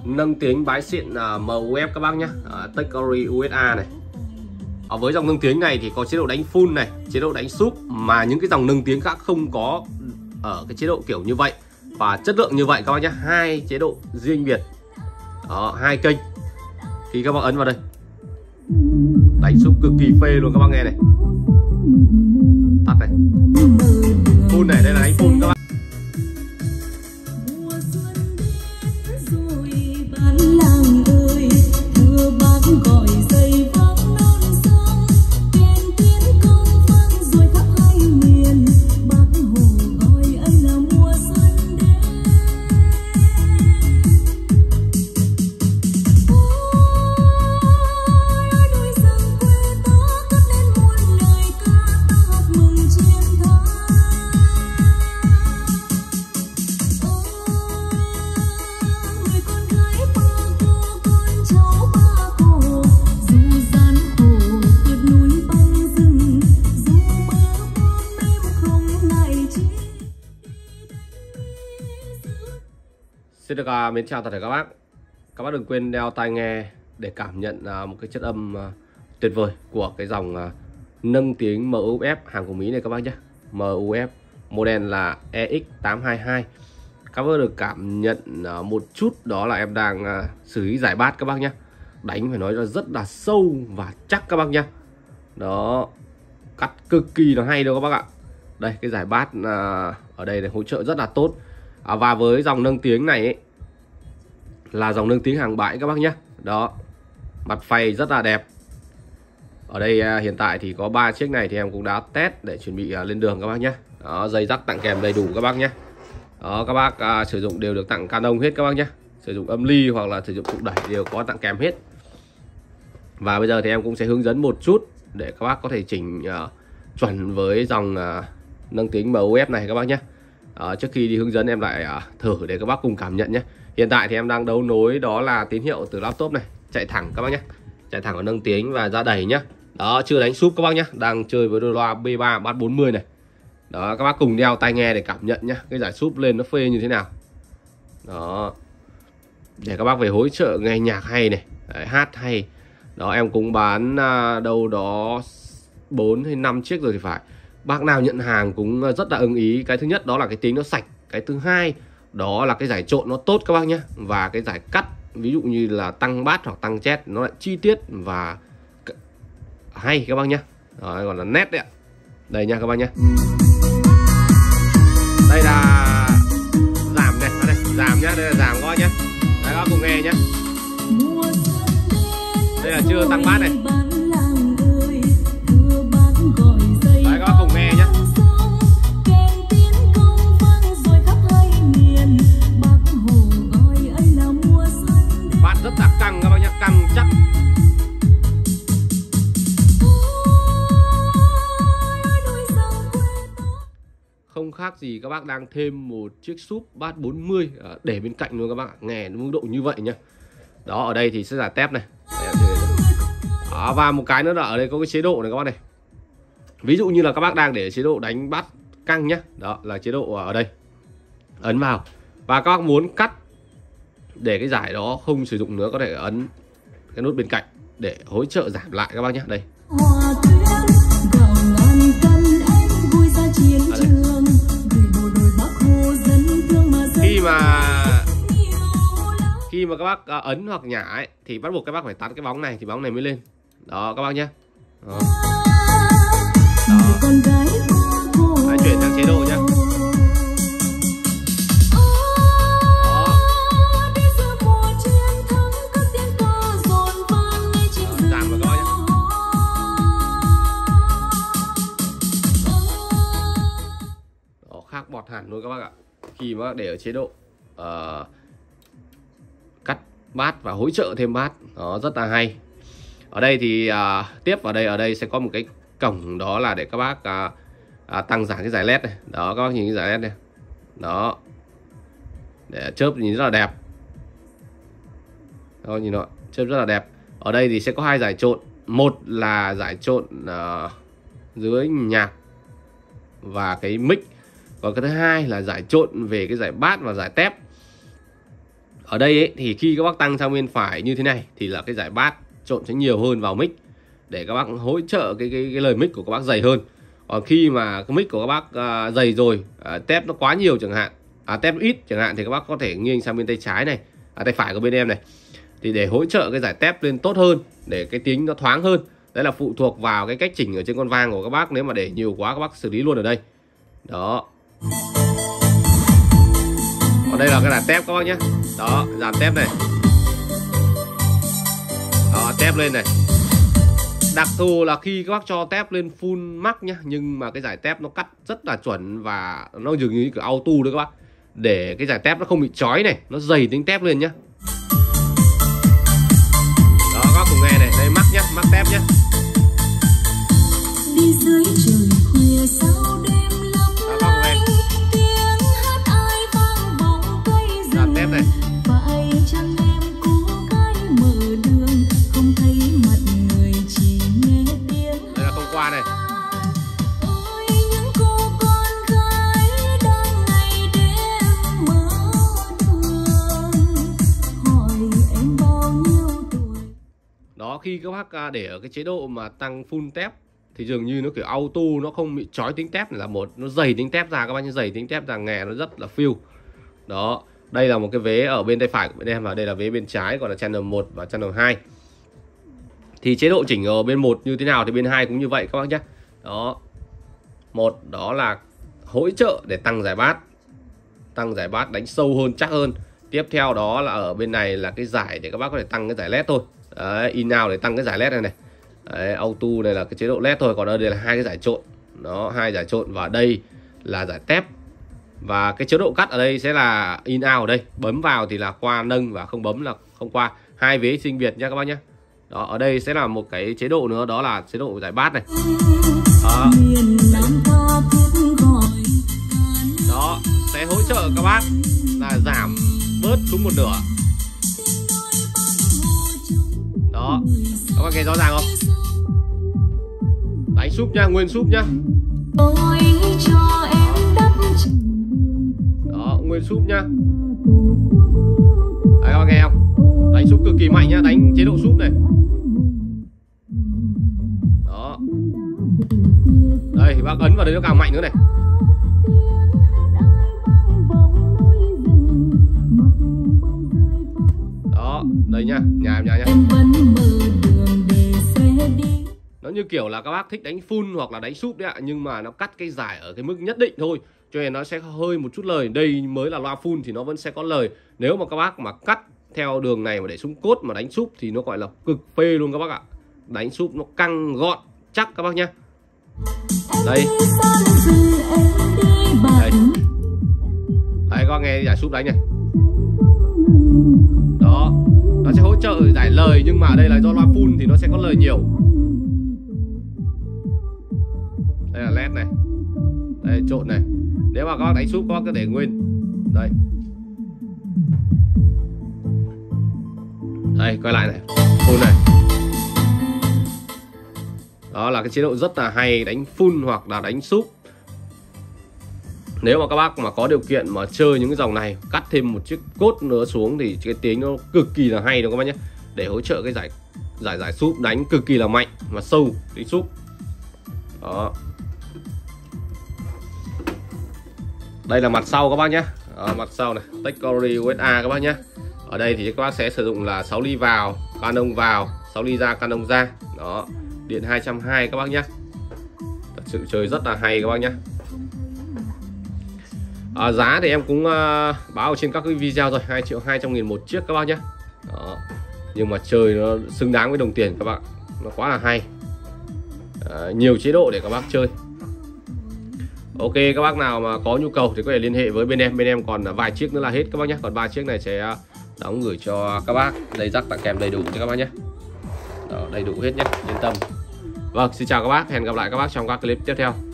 nâng tiếng bãi xịn MUF các bác nhé, Techori USA này. Với dòng nâng tiếng này thì có chế độ đánh full này, chế độ đánh súp, mà những cái dòng nâng tiếng khác không có ở cái chế độ kiểu như vậy và chất lượng như vậy các bác nhé. Hai chế độ riêng biệt, hai kênh. Khi các bác ấn vào đây, đánh súp cực kỳ phê luôn các bác nghe này. Tắt này, full này, đây là đánh full các bác. Xin được mến chào tất cả các bác. Các bác đừng quên đeo tai nghe để cảm nhận một cái chất âm tuyệt vời của cái dòng nâng tiếng MUF hàng của Mỹ này các bác nhé. MUF model là EX822. Các bác được cảm nhận một chút đó là em đang xử lý giải bass các bác nhé. Đánh phải nói là rất là sâu và chắc các bác nhé. Đó, cắt cực kỳ là hay đâu các bác ạ. Đây, cái giải bass ở đây là hỗ trợ rất là tốt. Và với dòng nâng tiếng này ấy, là dòng nâng tiếng hàng bãi các bác nhé. Đó, mặt phay rất là đẹp. Ở đây hiện tại thì có 3 chiếc này thì em cũng đã test để chuẩn bị lên đường các bác nhé. Đó, dây rắc tặng kèm đầy đủ các bác nhé. Đó, các bác sử dụng đều được tặng Canon hết các bác nhé. Sử dụng âm ly hoặc là sử dụng trục đẩy đều có tặng kèm hết. Và bây giờ thì em cũng sẽ hướng dẫn một chút để các bác có thể chỉnh chuẩn với dòng nâng tiếng MUF này các bác nhé. Trước khi đi hướng dẫn em lại thử để các bác cùng cảm nhận nhé. Hiện tại thì em đang đấu nối đó là tín hiệu từ laptop này, chạy thẳng các bác nhé. Chạy thẳng ở nâng tiếng và ra đẩy nhé. Đó, chưa đánh súp các bác nhé. Đang chơi với đôi loa B3 Bass 40 này. Đó, các bác cùng đeo tai nghe để cảm nhận nhé. Cái giải súp lên nó phê như thế nào. Đó, để các bác về hỗ trợ nghe nhạc hay này. Đấy, hát hay. Đó, em cũng bán đâu đó 4 hay 5 chiếc rồi thì phải. Bác nào nhận hàng cũng rất là ưng ý. Cái thứ nhất đó là cái tiếng nó sạch. Cái thứ hai đó là cái giải trộn nó tốt các bác nhé. Và cái giải cắt, ví dụ như là tăng bass hoặc tăng chét, nó lại chi tiết và hay các bác nhé. Đó, còn là nét đấy ạ. Đây nha các bác nhé. Đây là giảm này, đây, giảm nhá, đây là giảm các bác nhé. Đấy, các bác cùng nghe nhé. Đây là chưa tăng bass này. Đấy, các bác cùng nghe nhé. Bass rất là căng các bác nhé, căng chắc. Không khác gì các bác đang thêm một chiếc súp Bass 40 để bên cạnh luôn các bác ạ. Nghe mức độ như vậy nhá. Đó, ở đây thì sẽ là tép này. Đó, và một cái nữa là ở đây có cái chế độ này các bác này. Ví dụ như là các bác đang để chế độ đánh bass căng nhá. Đó là chế độ ở đây. Ấn vào. Và các bác muốn cắt để cái giải đó không sử dụng nữa, có thể ấn cái nút bên cạnh để hỗ trợ giảm lại các bác nhé. Đây. Khi mà các bác ấn hoặc nhả ấy, thì bắt buộc các bác phải tắt cái bóng này thì bóng này mới lên. Đó các bác nhé. Đó. Đấy, chuyển sang chế độ nhé. Khác bọt hẳn luôn các bác ạ. Khi mà để ở chế độ cắt bass và hỗ trợ thêm bass, nó rất là hay. Ở đây thì tiếp ở đây sẽ có một cái cổng, đó là để các bác tăng giảm cái giải led này. Đó, các bác nhìn cái giải led này. Đó, để chớp nhìn rất là đẹp. Đó, nhìn nó chớp rất là đẹp. Ở đây thì sẽ có hai giải trộn. Một là giải trộn dưới nhạc và cái mic. Còn cái thứ hai là giải trộn về cái giải bass và giải tép. Ở đây ấy, thì khi các bác tăng sang bên phải như thế này thì là cái giải bass trộn sẽ nhiều hơn vào mic để các bác hỗ trợ cái lời mic của các bác dày hơn. Còn khi mà cái mic của các bác dày rồi, tép nó quá nhiều chẳng hạn, tép ít chẳng hạn, thì các bác có thể nghiêng sang bên tay trái này, tay phải của bên em này, thì để hỗ trợ cái giải tép lên tốt hơn, để cái tiếng nó thoáng hơn. Đấy là phụ thuộc vào cái cách chỉnh ở trên con vang của các bác. Nếu mà để nhiều quá các bác xử lý luôn ở đây. Đó. Còn đây là cái dàn tép các bác nhé. Đó, dàn tép này. Đó, tép lên này. Đặc thù là khi các bác cho tép lên full max nhá, nhưng mà cái giải tép nó cắt rất là chuẩn và nó dường như kiểu auto đấy các bác. Để cái giải tép nó không bị chói này, nó dày tính tép lên nhá. Đó, các bác cùng nghe này, đây max nhá, max tép nhá. Đi dưới trời khuya sau đêm lấp lánh, tiếng hát ai vang vọng cây rừng. Tép này. Phải chăng em cô gái mở đường, không thấy mặt người chỉ nghe tiếng. Đây là không qua này. Ôi những cô con gái đang ngày đêm mơ thương, hỏi em bao nhiêu tuổi. Đó, khi các bác để ở cái chế độ mà tăng full tép thì dường như nó kiểu auto, nó không bị chói tính tép này là một, nó dày tính tép ra các bác nhé, dày tính tép ra nghe nó rất là feel. Đó, đây là một cái vế ở bên tay phải của bên em và đây là vế bên trái, còn là channel 1 và channel 2. Thì chế độ chỉnh ở bên 1 như thế nào thì bên 2 cũng như vậy các bác nhé. Đó. Một đó là hỗ trợ để tăng giải bass. Tăng giải bass đánh sâu hơn, chắc hơn. Tiếp theo đó là ở bên này là cái giải để các bác có thể tăng cái giải led thôi. Đấy, in out để tăng cái giải led này này. Đấy, auto này là cái chế độ led thôi, còn ở đây là hai cái giải trộn. Đó, hai giải trộn và đây là giải tép. Và cái chế độ cắt ở đây sẽ là in out ở đây, bấm vào thì là qua nâng và không bấm là không qua. Hai vế sinh biệt nha các bác nhé. Đó, ở đây sẽ là một cái chế độ nữa, đó là chế độ giải bass này. Đó. Đó, sẽ hỗ trợ các bác là giảm bớt xuống một nửa. Đó, các bác nghe rõ ràng không? Đánh súp nha, nguyên súp nhá. Đó, nguyên súp nhá. Đấy, các bác nghe không? Đánh súp cực kỳ mạnh nhá, đánh chế độ súp này. Đó. Đây, bác ấn vào đây nó càng mạnh nữa này. Đó, đây nhá, nhà em nhá. Nó như kiểu là các bác thích đánh full hoặc là đánh súp đấy ạ, nhưng mà nó cắt cái giải ở cái mức nhất định thôi, cho nên nó sẽ hơi một chút lời. Đây mới là loa full thì nó vẫn sẽ có lời. Nếu mà các bác mà cắt theo đường này mà để xuống cốt mà đánh súp thì nó gọi là cực phê luôn các bác ạ. Đánh súp nó căng gọn chắc các bác nhá. Đây. Đây. Đấy, các bác nghe giải súp đánh này. Đó, nó sẽ hỗ trợ giải lời, nhưng mà đây là do loa full thì nó sẽ có lời nhiều. Đây là led này. Đây trộn này. Nếu mà các bác đánh súp các bác có để nguyên. Đây. Đây, quay lại này. Full này. Đó là cái chế độ rất là hay, đánh full hoặc là đánh súp. Nếu mà các bác mà có điều kiện mà chơi những cái dòng này, cắt thêm một chiếc cốt nữa xuống thì cái tiếng nó cực kỳ là hay đâu các bác nhé. Để hỗ trợ cái giải súp đánh cực kỳ là mạnh và sâu tiếng súp. Đó. Đây là mặt sau các bác nhé. Mặt sau này, Technology USA các bác nhé. Ở đây thì các bác sẽ sử dụng là 6 ly vào, Canon vào, 6 ly ra, Canon ra. Đó, điện 220 các bác nhé. Thật sự chơi rất là hay các bác nhé. Giá thì em cũng báo trên các cái video rồi, 2.200.000 một chiếc các bác nhé. Đó. Nhưng mà chơi nó xứng đáng với đồng tiền các bạn, nó quá là hay. Nhiều chế độ để các bác chơi. Ok, các bác nào mà có nhu cầu thì có thể liên hệ với bên em còn vài chiếc nữa là hết các bác nhé. Còn 3 chiếc này sẽ đóng gửi cho các bác. Đây rắc tặng kèm đầy đủ cho các bác nhé. Đó, đầy đủ hết nhé, yên tâm. Vâng, xin chào các bác, hẹn gặp lại các bác trong các clip tiếp theo.